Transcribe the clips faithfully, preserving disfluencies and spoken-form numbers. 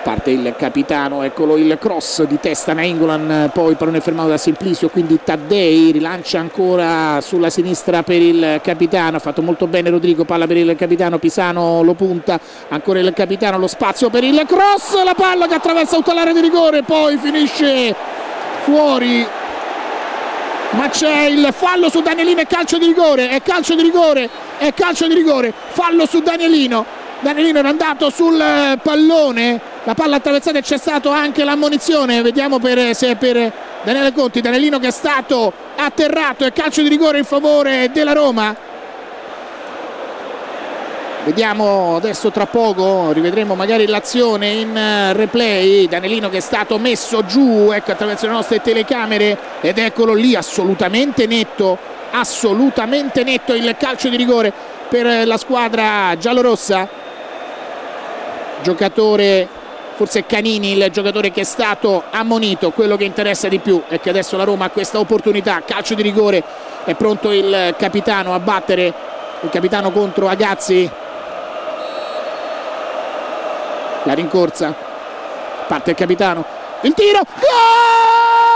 Parte il capitano, eccolo il cross di testa Nainggolan, poi pallone fermato da Simplicio, quindi Taddei rilancia ancora sulla sinistra per il capitano, ha fatto molto bene Rodrigo, palla per il capitano, Pisano lo punta, ancora il capitano, lo spazio per il cross, la palla che attraversa tutta l'area di rigore, poi finisce fuori, ma c'è il fallo su Danielino, è calcio di rigore, è calcio di rigore, è calcio di rigore, fallo su Danielino. Danielino era andato sul pallone, la palla attraversata e c'è stato anche l'ammonizione, vediamo per, se è per Daniele Conti. Danielino che è stato atterrato, e calcio di rigore in favore della Roma. Vediamo adesso, tra poco rivedremo magari l'azione in replay. Danielino che è stato messo giù, ecco, attraverso le nostre telecamere, ed eccolo lì, assolutamente netto, assolutamente netto il calcio di rigore per la squadra giallorossa. Giocatore, forse Canini il giocatore che è stato ammonito. Quello che interessa di più è che adesso la Roma ha questa opportunità, calcio di rigore, è pronto il capitano a battere, il capitano contro Agazzi, la rincorsa, parte il capitano, il tiro, gol!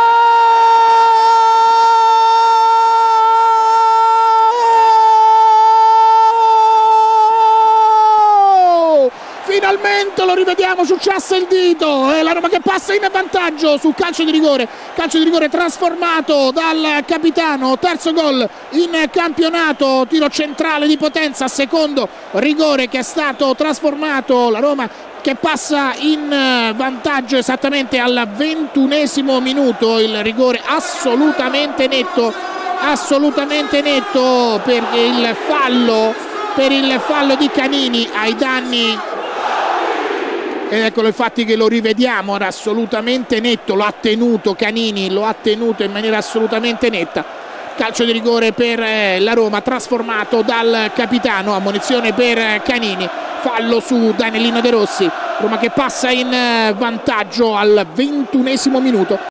Finalmente lo rivediamo, successo il dito, è la Roma che passa in vantaggio sul calcio di rigore, calcio di rigore trasformato dal capitano, terzo gol in campionato, tiro centrale di Potenza, secondo rigore che è stato trasformato, la Roma che passa in vantaggio esattamente al ventunesimo minuto, il rigore assolutamente netto, assolutamente netto per il fallo, per il fallo di Canini ai danni. Ed eccolo infatti che lo rivediamo, era assolutamente netto, lo ha tenuto Canini, lo ha tenuto in maniera assolutamente netta. Calcio di rigore per la Roma trasformato dal capitano, ammonizione per Canini, fallo su Danielino De Rossi, Roma che passa in vantaggio al ventunesimo minuto.